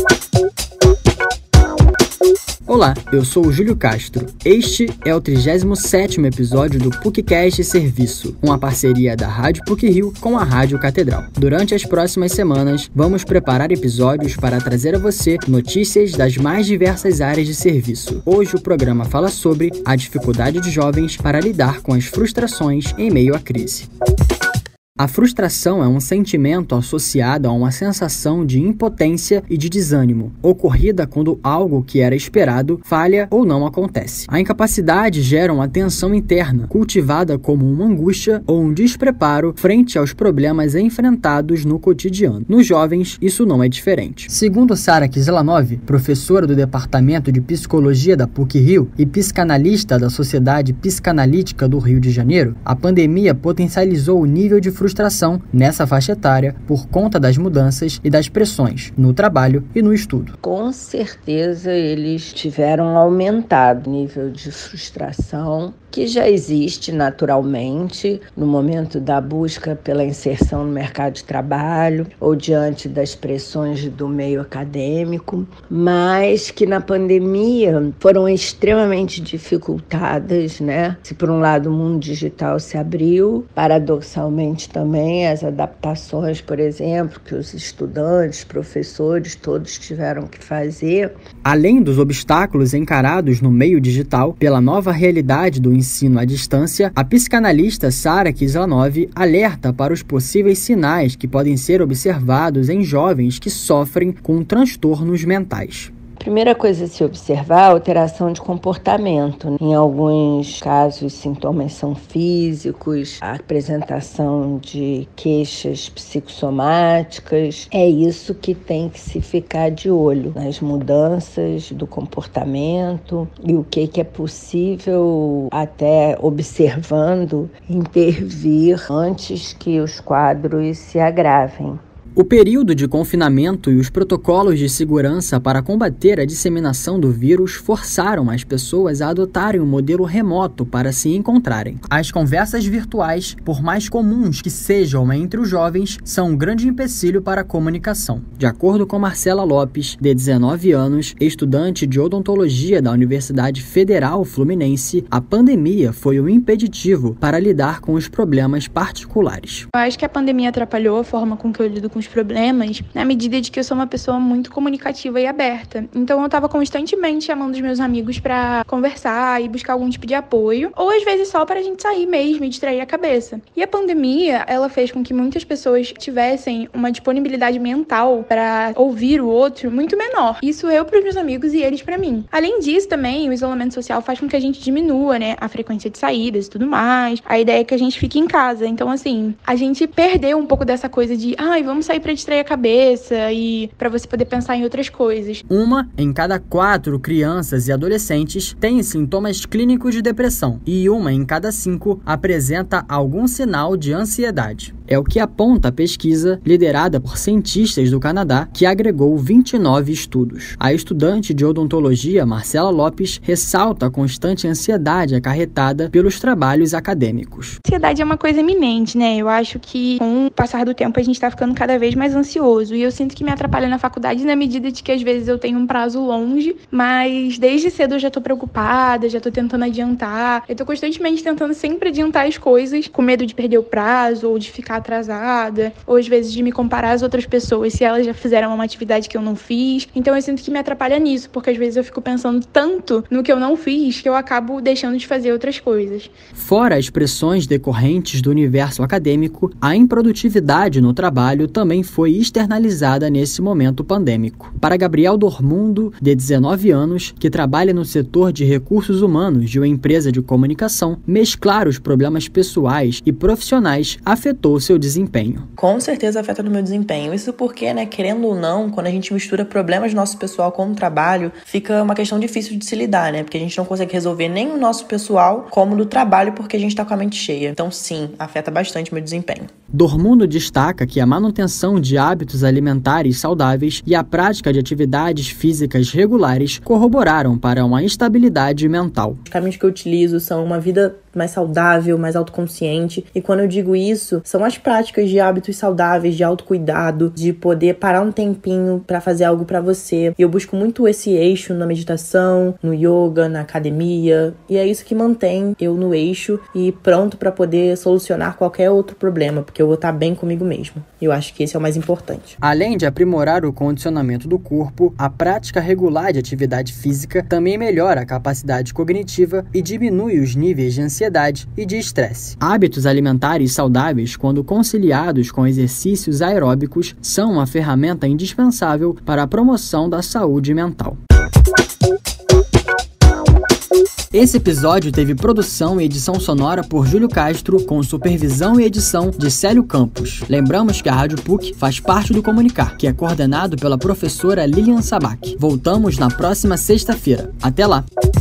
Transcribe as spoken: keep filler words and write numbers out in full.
Olá, eu sou o Júlio Castro. Este é o trigésimo sétimo episódio do PUCcast Serviço, uma parceria da Rádio PUC-Rio com a Rádio Catedral. Durante as próximas semanas, vamos preparar episódios para trazer a você notícias das mais diversas áreas de serviço. Hoje o programa fala sobre a dificuldade de jovens para lidar com as frustrações em meio à crise. A frustração é um sentimento associado a uma sensação de impotência e de desânimo, ocorrida quando algo que era esperado falha ou não acontece. A incapacidade gera uma tensão interna, cultivada como uma angústia ou um despreparo frente aos problemas enfrentados no cotidiano. Nos jovens, isso não é diferente. Segundo Sara Kislanov, professora do Departamento de Psicologia da PUC-Rio e psicanalista da Sociedade Psicanalítica do Rio de Janeiro, a pandemia potencializou o nível de frustração frustração nessa faixa etária por conta das mudanças e das pressões no trabalho e no estudo. Com certeza eles tiveram aumentado o nível de frustração que já existe naturalmente no momento da busca pela inserção no mercado de trabalho ou diante das pressões do meio acadêmico, mas que na pandemia foram extremamente dificultadas, né? Se por um lado o mundo digital se abriu, paradoxalmente também as adaptações, por exemplo, que os estudantes, professores, todos tiveram que fazer. Além dos obstáculos encarados no meio digital pela nova realidade do ensino à distância, a psicanalista Sara Kislanov alerta para os possíveis sinais que podem ser observados em jovens que sofrem com transtornos mentais. Primeira coisa a se observar é a alteração de comportamento. Em alguns casos, sintomas são físicos, a apresentação de queixas psicossomáticas. É isso que tem que se ficar de olho, nas mudanças do comportamento e o que, que é possível, até observando, intervir antes que os quadros se agravem. O período de confinamento e os protocolos de segurança para combater a disseminação do vírus forçaram as pessoas a adotarem um modelo remoto para se encontrarem. As conversas virtuais, por mais comuns que sejam entre os jovens, são um grande empecilho para a comunicação. De acordo com Marcela Lopes, de dezenove anos, estudante de odontologia da Universidade Federal Fluminense, a pandemia foi um impeditivo para lidar com os problemas particulares. Eu acho que a pandemia atrapalhou a forma com que eu lido com os problemas, na medida de que eu sou uma pessoa muito comunicativa e aberta. Então eu estava constantemente chamando os meus amigos para conversar e buscar algum tipo de apoio, ou às vezes só para a gente sair mesmo e distrair a cabeça. E a pandemia, ela fez com que muitas pessoas tivessem uma disponibilidade mental para ouvir o outro muito menor. Isso eu para os meus amigos e eles para mim. Além disso, também, o isolamento social faz com que a gente diminua, né, a frequência de saídas e tudo mais. A ideia é que a gente fique em casa. Então, assim, a gente perdeu um pouco dessa coisa de, ai, vamos sair para distrair a cabeça e para você poder pensar em outras coisas. Uma em cada quatro crianças e adolescentes tem sintomas clínicos de depressão e uma em cada cinco apresenta algum sinal de ansiedade. É o que aponta a pesquisa liderada por cientistas do Canadá, que agregou vinte e nove estudos. A estudante de odontologia, Marcela Lopes, ressalta a constante ansiedade acarretada pelos trabalhos acadêmicos. Ansiedade é uma coisa iminente, né? Eu acho que com o passar do tempo a gente está ficando cada vez mais ansioso e eu sinto que me atrapalha na faculdade na medida de que às vezes eu tenho um prazo longe, mas desde cedo eu já tô preocupada, já tô tentando adiantar. Eu tô constantemente tentando sempre adiantar as coisas, com medo de perder o prazo ou de ficar atrasada, ou às vezes de me comparar às outras pessoas se elas já fizeram uma atividade que eu não fiz. Então eu sinto que me atrapalha nisso, porque às vezes eu fico pensando tanto no que eu não fiz que eu acabo deixando de fazer outras coisas. Fora as pressões decorrentes do universo acadêmico, a improdutividade no trabalho também foi externalizada nesse momento pandêmico. Para Gabriel Dormundo, de dezenove anos, que trabalha no setor de recursos humanos de uma empresa de comunicação, mesclar os problemas pessoais e profissionais afetou seu desempenho. Com certeza afeta no meu desempenho. Isso porque, né, querendo ou não, quando a gente mistura problemas do nosso pessoal com o trabalho, fica uma questão difícil de se lidar, né? Porque a gente não consegue resolver nem o nosso pessoal como do trabalho porque a gente tá com a mente cheia. Então, sim, afeta bastante o meu desempenho. Dormundo destaca que a manutenção de hábitos alimentares saudáveis e a prática de atividades físicas regulares corroboraram para uma estabilidade mental. Os caminhos que eu utilizo são uma vida mais saudável, mais autoconsciente. E quando eu digo isso, são as práticas de hábitos saudáveis, de autocuidado, de poder parar um tempinho para fazer algo para você. E eu busco muito esse eixo na meditação, no yoga, na academia. E é isso que mantém eu no eixo e pronto para poder solucionar qualquer outro problema, porque eu vou estar bem comigo mesmo. E eu acho que esse é o mais importante. Além de aprimorar o condicionamento do corpo, a prática regular de atividade física também melhora a capacidade cognitiva e diminui os níveis de ansiedade e de estresse. Hábitos alimentares saudáveis, quando conciliados com exercícios aeróbicos, são uma ferramenta indispensável para a promoção da saúde mental. Esse episódio teve produção e edição sonora por Júlio Castro, com supervisão e edição de Célio Campos. Lembramos que a Rádio P U C faz parte do Comunicar, que é coordenado pela professora Lilian Sabac. Voltamos na próxima sexta-feira. Até lá!